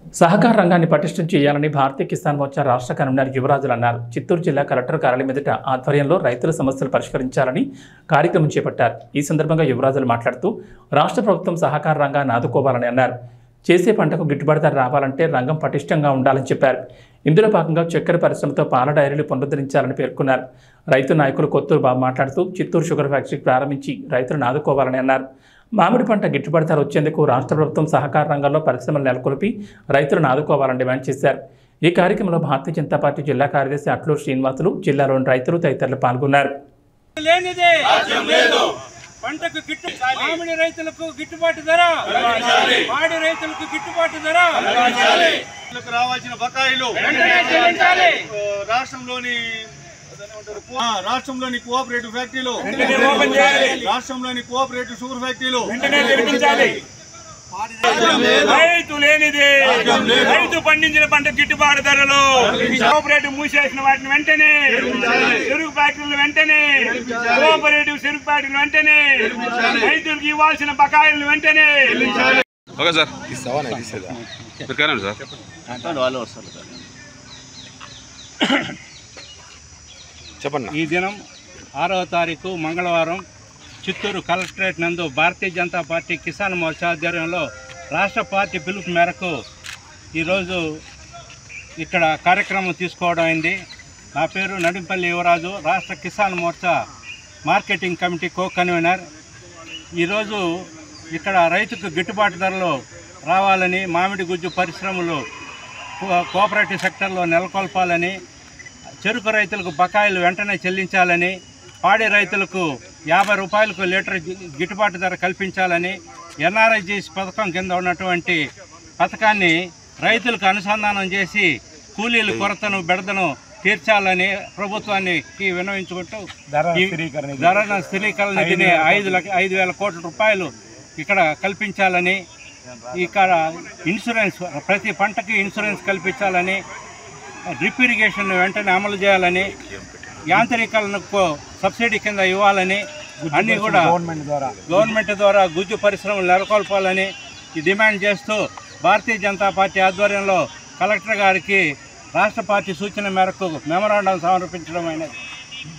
సహకార రంగాన్ని పటిష్టం చేయాలని భారతీయ కిసాన్ మోర్చా రాష్ట్ర కన్వీనర్ యువరాజులు అన్నారు. చిత్తూరు జిల్లా కలెక్టర్ కార్యాలయం ఎదుట ఆధ్వర్యంలో రైతుల సమస్యలు పరిష్కరించాలని కార్యక్రమం చేపట్టారు. ఈ సందర్భంగా యువరాజులు మాట్లాడుతూ రాష్ట్ర ప్రభుత్వం సహకార రంగాన్ని ఆదుకోవాలని అన్నారు. చేసే పంటకు గిట్టుబాటు ధర రావాలంటే రంగం పటిష్టంగా ఉండాలని చెప్పారు. ఇందులో భాగంగా చక్కెర పరిశ్రమతో పాల డైరీలు పునరుద్ధరించాలని పేర్కొన్నారు. రైతు నాయకులు కొత్తూరు బాబు మాట్లాడుతూ చిత్తూరు షుగర్ ఫ్యాక్టరీ ప్రారంభించి రైతులను ఆదుకోవాలని అన్నారు. మామిడి పంట గిట్టుబాటు ధర వచ్చేందుకు రాష్ట్ర ప్రభుత్వం సహకార రంగంలో పరిశ్రమలు నెలకొల్పి రైతులను ఆదుకోవాలని డిమాండ్ చేశారు. ఈ కార్యక్రమంలో భారతీయ జనతా పార్టీ జిల్లా కార్యదర్శి అట్లూరు శ్రీనివాసులు, జిల్లాలోని రైతులు తదితరులు పాల్గొన్నారు. పంటకు మామిడి రైతులకు గిట్టుబాటు ధర, మామిడి రైతులకు గిట్టుబాటు ధర, రావాల్సిన బకాయిలు రాష్ట్రంలోని కోఆపరేటివ్ ఫ్యాక్టరీలు, రాష్ట్రంలోని కోఆపరేటివ్ షుగర్ ఫ్యాక్టరీలు రైతు లేనిది రైతు పండించిన పంట గిట్టుబాటు ధరలు, కోఆపరేటివ్ మూసేసిన వాటిని వెంటనే, చెరుకు ఫ్యాక్టరీలు వెంటనే, కోఆపరేటివ్ చెరుకు ఫ్యాక్టరీలు వెంటనే, రైతులకు ఇవ్వాల్సిన బకాయిలను వెంటనే. ఓకే సార్, చెప్పండి. ఈ దినం 6వ తారీఖు మంగళవారం చిత్తూరు కలెక్టరేట్ నందు భారతీయ జనతా పార్టీ కిసాన్ మోర్చా ఆధ్వర్యంలో రాష్ట్ర పార్టీ పిలుపు మేరకు ఈరోజు ఇక్కడ కార్యక్రమం తీసుకోవడం అయింది. నా పేరు నడింపల్లి యువరాజు, రాష్ట్ర Kisan Morcha marketing committee co convener. ఈరోజు ఇక్కడ రైతుకు గిట్టుబాటు ధరలు రావాలని, మామిడి గుజ్జు పరిశ్రమలు కోఆపరేటివ్ సెక్టర్లో నెలకొల్పాలని, చెరుకు రైతులకు బకాయిలు వెంటనే చెల్లించాలని, పాడి రైతులకు 50 రూపాయలకు లీటర్ గిట్టుబాటు ధర కల్పించాలని, ఎన్ఆర్ఐజీఎస్ పథకం కింద ఉన్నటువంటి పథకాన్ని రైతులకు అనుసంధానం చేసి కూలీల కొరతను బెడదను తీర్చాలని ప్రభుత్వానికి విన్నవించుకుంటూ ధర స్థిరీకరణ నిధిని 5,000 కోట్ల రూపాయలు ఇక్కడ కల్పించాలని, ఇక్కడ ఇన్సూరెన్స్ ప్రతి పంటకి ఇన్సూరెన్స్ కల్పించాలని, డ్రిప్ ఇరిగేషన్ వెంటనే అమలు చేయాలని, యాంత్రీకరణకు సబ్సిడీ కింద ఇవ్వాలని, అన్నీ కూడా గవర్నమెంట్ ద్వారా గుజ్జు పరిశ్రమలు నెలకొల్పాలని డిమాండ్ చేస్తూ భారతీయ జనతా పార్టీ ఆధ్వర్యంలో కలెక్టర్ గారికి రాష్ట్ర పార్టీ సూచన మేరకు మెమరాండం సమర్పించడం అయినది.